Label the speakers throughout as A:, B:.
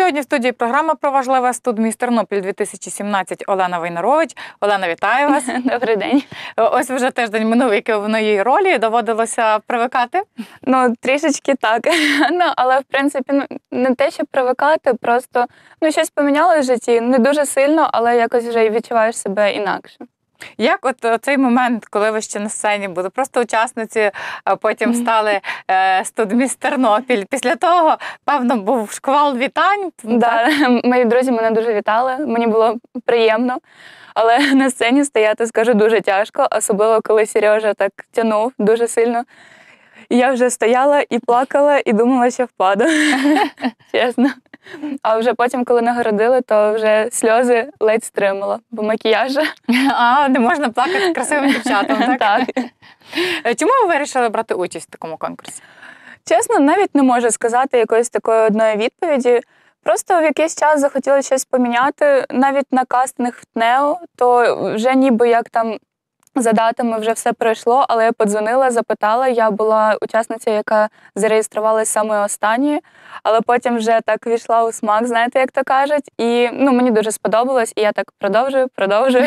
A: Сьогодні в студії програма про важливе «Студміс Тернопіль-2017» Олена Войнарович. Олена, вітаю вас.
B: Добрий день.
A: Ось вже тиждень минув, як в новій ролі. Доводилося привикати?
B: Трішечки так. Але, в принципі, не те, щоб привикати, просто щось помінялося в житті. Не дуже сильно, але якось вже відчуваєш себе інакше.
A: Як от цей момент, коли ви ще на сцені були, просто учасниці, а потім стали «Студміс Тернопіль». Після того, певно, був шквал вітань?
B: Да, мої друзі мене дуже вітали, мені було приємно. Але на сцені стояти, скажу, дуже тяжко, особливо коли Сережа так тягнув дуже сильно. І я вже стояла і плакала, і думала, що впаду. Чесно. А вже потім, коли нагородили, то вже сльози ледь стримала, бо макіяжа.
A: Не можна плакати красивим дівчатам, так?
B: Так.
A: Чому ви вирішили брати участь в такому конкурсі?
B: Чесно, навіть не можу сказати якоїсь такої одної відповіді. Просто в якийсь час захотіла щось поміняти. Навіть на кастинг в ТНЕО, то вже ніби як там за датами вже все пройшло, але я подзвонила, запитала. Я була учасниця, яка зареєструвалася саме останньою, але потім вже так війшла у смак, знаєте, як то кажуть. І мені дуже сподобалось, і я так продовжую.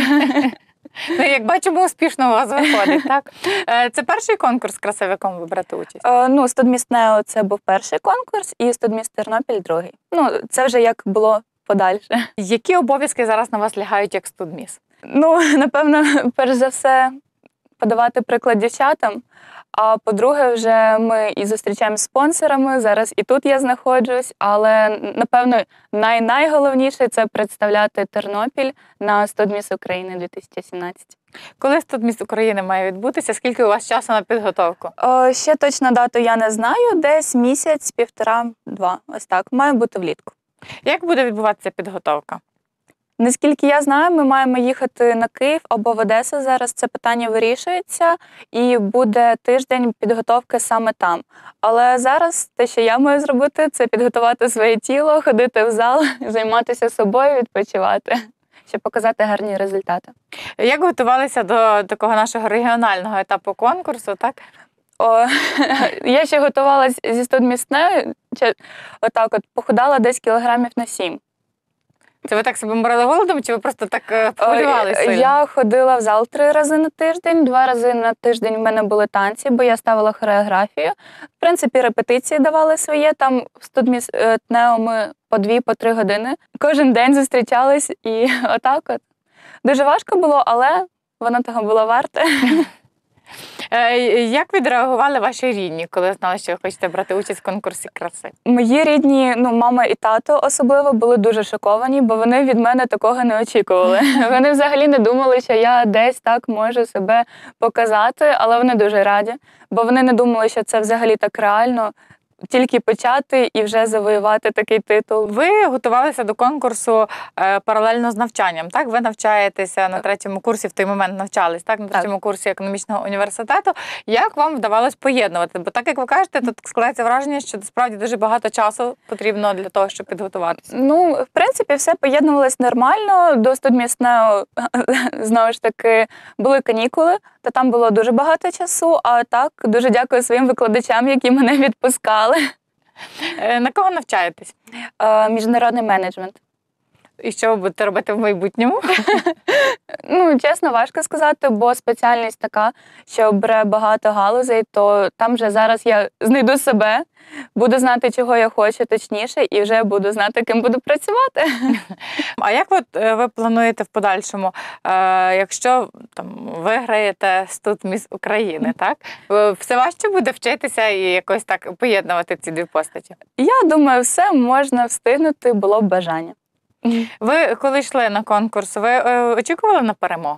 A: Як бачимо, успішно у вас виходить, так? Це перший конкурс красивий, в якому ви берете участь?
B: «Студміс ТНЕО» – це був перший конкурс, і «Студміс Тернопіль» – другий. Це вже як було подальше.
A: Які обов'язки зараз на вас лягають як студміс?
B: Напевно, перш за все, подавати приклад дівчатам. А по-друге, вже ми і зустрічаємося з спонсорами, зараз і тут я знаходжусь, але, напевно, найголовніше – це представляти Тернопіль на «Студміс України» 2017.
A: Коли «Студміс України» має відбутися? Скільки у вас часу на підготовку?
B: Ще точно дату я не знаю, десь місяць, півтора-два, ось так, має бути влітку.
A: Як буде відбуватися підготовка?
B: Наскільки я знаю, ми маємо їхати на Київ або в Одесу. Зараз це питання вирішується, і буде тиждень підготовки саме там. Але зараз те, що я маю зробити, це підготувати своє тіло, ходити в зал, займатися собою, відпочивати, щоб показати гарні результати.
A: Як готувалися до такого нашого регіонального етапу конкурсу, так?
B: Я ще готувалася зі «Студміс ТНЕО», похудала десь кілограмів на 7.
A: Це ви так себе морили голодом, чи ви просто так похвилювалися?
B: Я ходила в зал 3 рази на тиждень, 2 рази на тиждень в мене були танці, бо я ставила хореографію. В принципі, репетиції давали своє, там в «Студміс ТНЕО» ми по 2-3 години. Кожен день зустрічались і отак от. Дуже важко було, але воно того було варте.
A: Як відреагували ваші рідні, коли знали, що ви хочете брати участь в конкурсі краси?
B: Мої рідні, мама і тато особливо, були дуже шоковані, бо вони від мене такого не очікували. Вони взагалі не думали, що я десь так можу себе показати, але вони дуже раді, бо вони не думали, що це взагалі так реально. Тільки почати і вже завоювати такий титул.
A: Ви готувалися до конкурсу паралельно з навчанням, так? Ви навчаєтеся на 3-му курсі, в той момент навчались, так? На 3-му курсі економічного університету. Як вам вдавалось поєднувати? Бо так, як ви кажете, тут складається враження, що справді дуже багато часу потрібно для того, щоб підготуватися.
B: В принципі, все поєднувалось нормально. До «Студміс ТНЕО», знову ж таки, були канікули, то там було дуже багато часу, а так, дуже дякую своїм викладачам, які мене відпускали.
A: На кого навчаєтесь?
B: Міжнародний менеджмент.
A: І що ви будете робити в майбутньому?
B: Чесно, важко сказати, бо спеціальність така, що бере багато галузей, то там вже зараз я знайду себе, буду знати, чого я хочу точніше, і вже буду знати, ким буду працювати.
A: А як ви плануєте в подальшому, якщо виграєте «Студміс України», так? Все важче буде вчитися і якось так поєднувати ці дві постаті?
B: Я думаю, все можна встигнути, було б бажання.
A: Ви, коли йшли на конкурс, ви очікували на перемогу?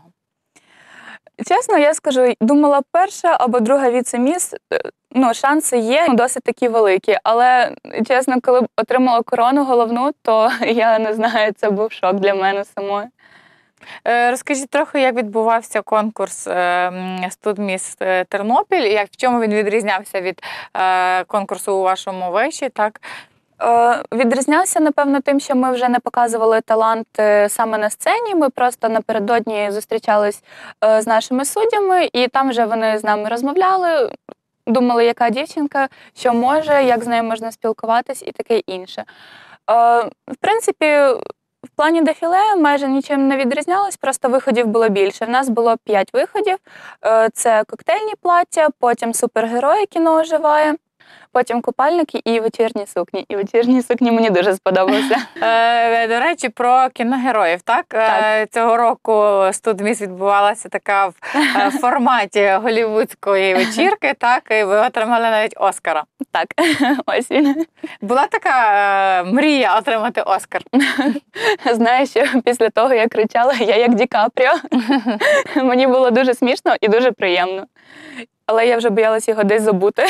B: Чесно, я скажу, думала, перша або друга віце-міс, шанси є досить такі великі. Але, чесно, коли отримала корону головну, то я не знаю, це був шок для мене самої.
A: Розкажіть трохи, як відбувався конкурс «Студміс Тернопіль, і в чому він відрізнявся від конкурсу у вашому виші, так?
B: Відрізнявся, напевно, тим, що ми вже не показували талант саме на сцені. Ми просто напередодні зустрічались з нашими суддями, і там вже вони з нами розмовляли, думали, яка дівчинка, що може, як з нею можна спілкуватись і таке інше. В принципі, в плані дефіле майже нічим не відрізнялось, просто виходів було більше. В нас було 5 виходів. Це коктейльні плаття, потім супергерої кіно оживає, потім купальники і вечірні сукні. І вечірні сукні мені дуже сподобалися.
A: До речі, про кіногероїв, так?
B: Так.
A: Цього року Студміс відбувалася така в форматі голівудської вечірки, так? І ви отримали навіть Оскара.
B: Так, ось він.
A: Була така мрія отримати Оскар?
B: Знаю, що після того, як кричала, я як Ді Капріо. Мені було дуже смішно і дуже приємно. Але я вже боялась його десь забути.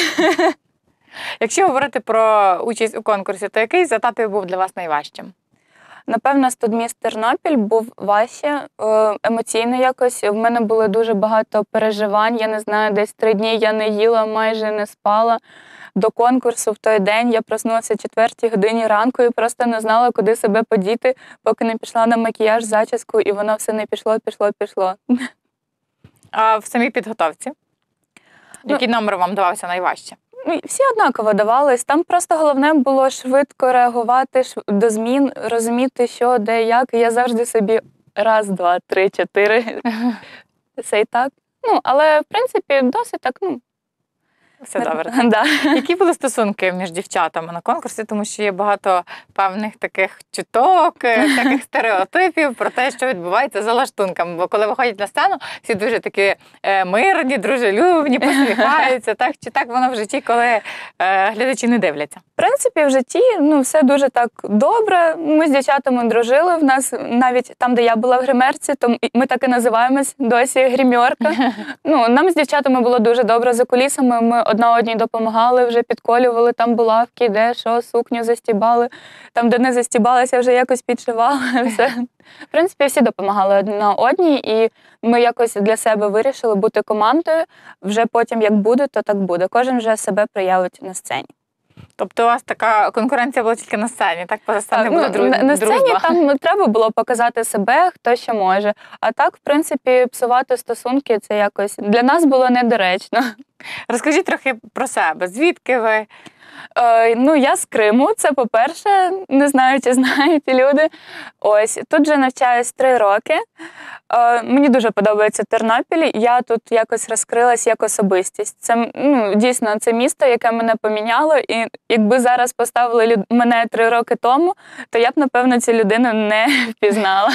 A: Якщо говорити про участь у конкурсі, то який з етапів був для вас найважчим?
B: Напевно, Студміс Тернопіль був важче, емоційно якось. В мене було дуже багато переживань. Я не знаю, десь 3 дні я не їла, майже не спала. До конкурсу в той день я проснулася о 4:00 ранку і просто не знала, куди себе подіти, поки не пішла на макіяж, зачіску, і воно все не пішло.
A: А в самій підготовці? Який номер вам давався найважче?
B: Всі однаково давались. Там просто головне було швидко реагувати до змін, розуміти, що, де, як. І я завжди собі 1, 2, 3, 4. Це і так. Але, в принципі, досить так,
A: Все добре.
B: Да.
A: Які були стосунки між дівчатами на конкурсі? Тому що є багато певних таких чуток, таких стереотипів про те, що відбувається за лаштунками. Бо коли виходять на сцену, всі дуже такі мирні, дружелюбні, посміхаються. Так чи так воно в житті, коли глядачі не дивляться?
B: В принципі, в житті все дуже так добре. Ми з дівчатами дружили. В нас навіть там, де я була в гримерці, то ми так і називаємось досі гримерка. Нам з дівчатами було дуже добре за кулісами. Ми одна одній допомагали, вже підколювали там булавки, де що, сукню застібали. Там, де не застібалися, вже якось підшивали. Все. В принципі, всі допомагали одна одній, і ми якось для себе вирішили бути командою. Вже потім, як буде, то так буде. Кожен вже себе проявить на сцені.
A: Тобто у вас така конкуренція була тільки на сцені, так? Поза сцені була дружба?
B: На сцені там треба було показати себе, хто що може. А так, в принципі, псувати стосунки, це якось для нас було недоречно.
A: Розкажіть трохи про себе. Звідки ви?
B: Я з Криму, це по-перше, не знаю, чи знають люди. Ось, тут вже навчаюсь 3 роки. Мені дуже подобається Тернопіль, я тут якось розкрилась як особистість. Це, дійсно, це місто, яке мене поміняло, і якби зараз поставили мене 3 роки тому, то я б, напевно, цю людину не впізнала.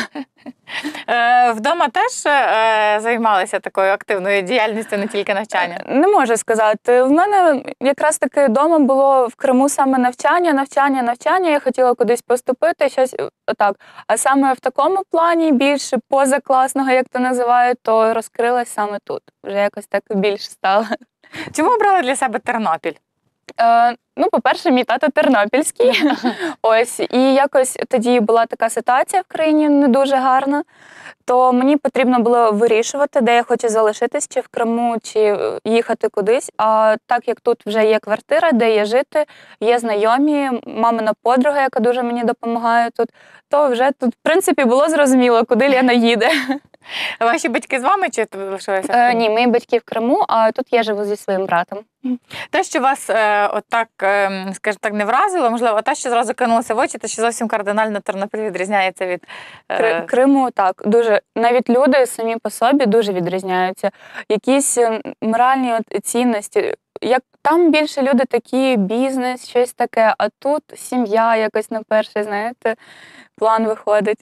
A: Вдома теж займалися такою активною діяльністю, не тільки навчання?
B: Не можу сказати. В мене якраз таки вдома було в Криму саме навчання. Я хотіла кудись поступити, щось отак. А саме в такому плані, більше позакласного, як то називають, то розкрилась саме тут. Вже якось так більше стало.
A: Чому обрали для себе Тернопіль?
B: По-перше, мій тато тернопільський. Ось, і якось тоді була така ситуація в країні не дуже гарна, то мені потрібно було вирішувати, де я хочу залишитись, чи в Криму, чи їхати кудись. А так як тут вже є квартира, де є жити, є знайомі, мамина подруга, яка дуже мені допомагає тут, то вже тут, в принципі, було зрозуміло, куди Лена їде.
A: Ваші батьки з вами чи лишилися в Криму?
B: Ні, мої батьки в Криму, а тут я живу зі своїм братом.
A: Те, що вас отак, скажімо так, не вразило, можливо, те, що зразу кинулося в очі, те, що зовсім кардинально Тернопіль відрізняється від...
B: Криму, так, дуже. Навіть люди самі по собі дуже відрізняються. Якісь моральні цінності. Як там більше люди такі, бізнес, щось таке, а тут сім'я якось на перший, знаєте, план виходить.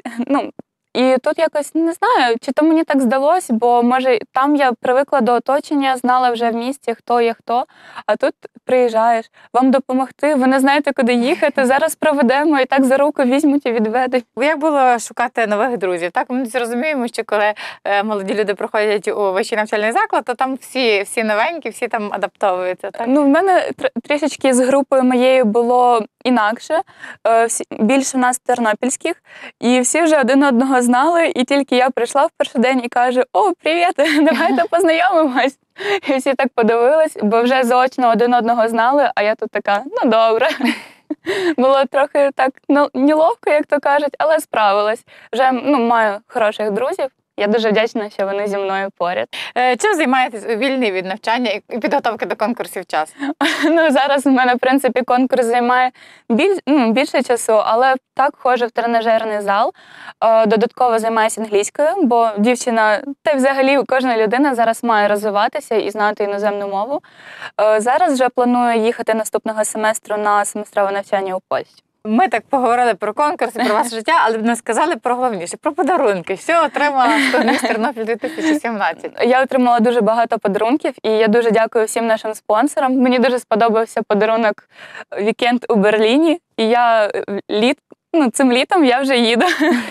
B: І тут якось, не знаю, чи то мені так здалось, бо, може, там я привикла до оточення, знала вже в місті, хто є хто, а тут приїжджаєш, вам допомогти, ви не знаєте, куди їхати, зараз проведемо і так за руку візьмуть і відведуть.
A: Як було шукати нових друзів? Так, ми зрозуміємо, що коли молоді люди приходять у вищий навчальний заклад, то там всі новенькі, всі там адаптовуються, так?
B: В мене трішечки з групою моєю було інакше, більше в нас тернопільських, і всі вже один одного знали, і тільки я прийшла в перший день і кажу: «О, привіт, давайте познайомимось». І всі так подивились, бо вже заочно один одного знали, а я тут така: добре. Було трохи так неловко, як то кажуть, але справилась. Вже маю хороших друзів, Я дуже вдячна, що вони зі мною поряд.
A: Чим займаєтесь у вільний від навчання і підготовки до конкурсів час?
B: Ну, зараз у мене, в принципі, конкурс займає більше часу, але так ходжу в тренажерний зал. Додатково займаюся англійською, бо дівчина, та й взагалі кожна людина зараз має розвиватися і знати іноземну мову. Зараз вже планую їхати наступного семестру на семестрове навчання у Польщі.
A: Ми так поговорили про конкурси, про ваше життя, але не сказали про головніше, про подарунки. Що отримала «Студміс Тернопіль 2017»?
B: Я отримала дуже багато подарунків, і я дуже дякую всім нашим спонсорам. Мені дуже сподобався подарунок «Вікенд у Берліні», і цим літом я вже їду.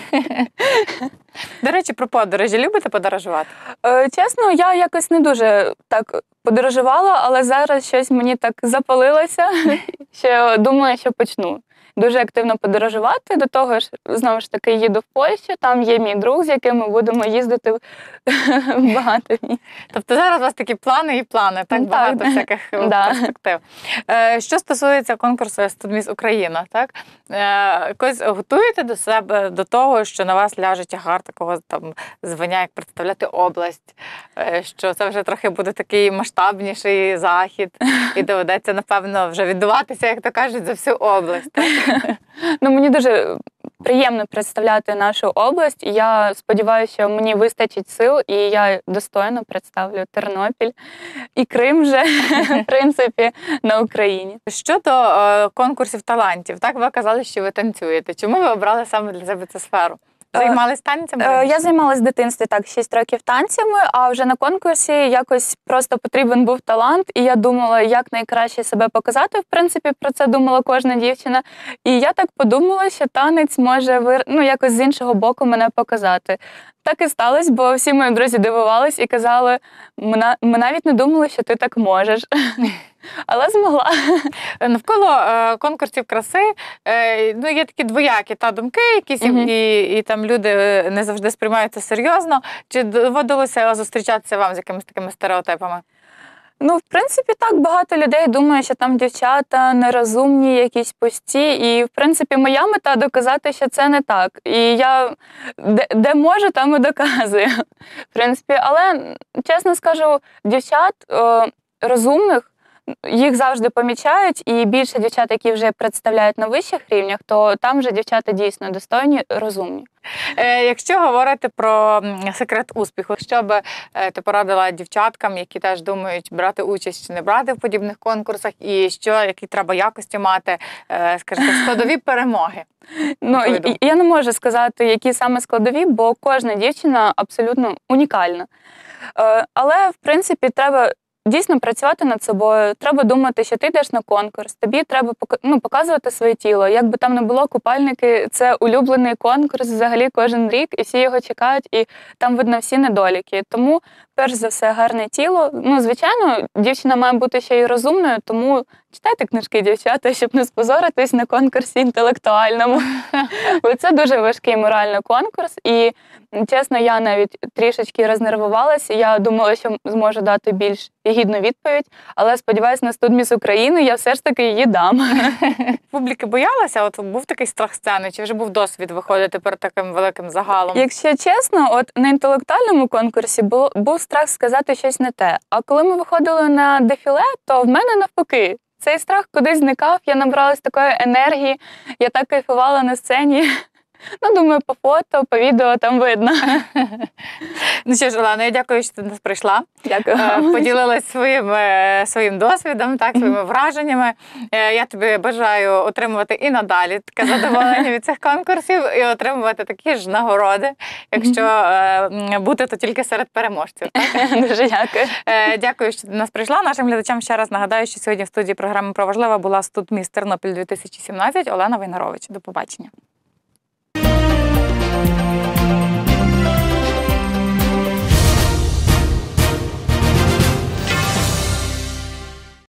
A: До речі, про подорожі. Любите подорожувати?
B: Чесно, я якось не дуже так подорожувала, але зараз щось мені так запалилося, що думаю, що почну. Дуже активно подорожувати, до того ж, знову ж таки, їду в Польщу, там є мій друг, з яким ми будемо їздити в багато місць.
A: Тобто зараз у вас такі плани і плани, так багато всяких перспектив. Що стосується конкурсу «Студміс Україна», так? Якось готуєте до себе до того, що на вас ляже тягар такого там звання, як представляти область, що це вже трохи буде такий масштабніший захід і доведеться, напевно, вже віддуватися, як то кажуть, за всю область, так?
B: Ну, мені дуже приємно представляти нашу область. Я сподіваюся, що мені вистачить сил, і я достойно представлю Тернопіль і Крим вже, в принципі, на Україні.
A: Щодо конкурсів талантів, так ви казали, що ви танцюєте. Чому ви обрали саме для себе цю сферу? Займались танцями?
B: Я займалась в дитинстві 6 років танцями, а вже на конкурсі якось просто потрібен був талант, і я думала, як найкраще себе показати. В принципі, про це думала кожна дівчина. І я так подумала, що танець може якось з іншого боку мене показати. Так і сталося, бо всі мої друзі дивувались і казали, ми навіть не думали, що ти так можеш. Але змогла.
A: Навколо конкурсів краси є такі двоякі думки, якісь, і там люди не завжди сприймаються серйозно. Чи доводилося зустрічатися вам з якимись такими стереотипами?
B: Ну, в принципі, так, багато людей думає, що там дівчата нерозумні, якісь пусті. І, в принципі, моя мета – доказати, що це не так. І я де можу, там і доказую. В принципі, але, чесно скажу, дівчат розумних, їх завжди помічають, і більше дівчат, які вже представляють на вищих рівнях, то там вже дівчата дійсно достойні, розумні.
A: Якщо говорити про секрет успіху, що би ти порадила дівчаткам, які теж думають брати участь чи не брати в подібних конкурсах, і які треба якості мати, скажімо, складові перемоги?
B: Ну, я не можу сказати, які саме складові, бо кожна дівчина абсолютно унікальна. Але, в принципі, треба дійсно працювати над собою, треба думати, що ти йдеш на конкурс, тобі треба показувати своє тіло. Як би там не було, купальники – це улюблений конкурс взагалі кожен рік, і всі його чекають, і там видно всі недоліки. Тому, перш за все, гарне тіло. Ну, звичайно, дівчина має бути ще й розумною, тому читайте книжки, дівчата, щоб не спозоритись на конкурсі інтелектуальному. Бо це дуже важкий моральний конкурс, і, чесно, я навіть трішечки рознервувалася. Я думала, що зможу дати більш гідну відповідь, але сподіваюся, на «Студміс України» я все ж таки її дам.
A: Публіки боялася? От був такий страх сцени? Чи вже був досвід виходити перед таким великим загалом?
B: Якщо чесно, от на інтелектуальному конкурсі був страх сказати щось не те. А коли ми виходили на дефіле, то в мене навпаки. Цей страх кудись зникав, я набралась такої енергії, я так кайфувала на сцені. Ну, думаю, по фото, по відео там видно.
A: Ну що ж, Олено, я дякую, що ти до нас прийшла.
B: Дякую.
A: Поділилась своїм досвідом, своїми враженнями. Я тобі бажаю отримувати і надалі таке задоволення від цих конкурсів і отримувати такі ж нагороди, якщо бути, то тільки серед переможців. Так?
B: Дуже дякую.
A: Дякую, що ти до нас прийшла. Нашим глядачам ще раз нагадаю, що сьогодні в студії програми «Про важливе» була «Студміс Тернопіль 2017» Олена Войнарович. До побачення.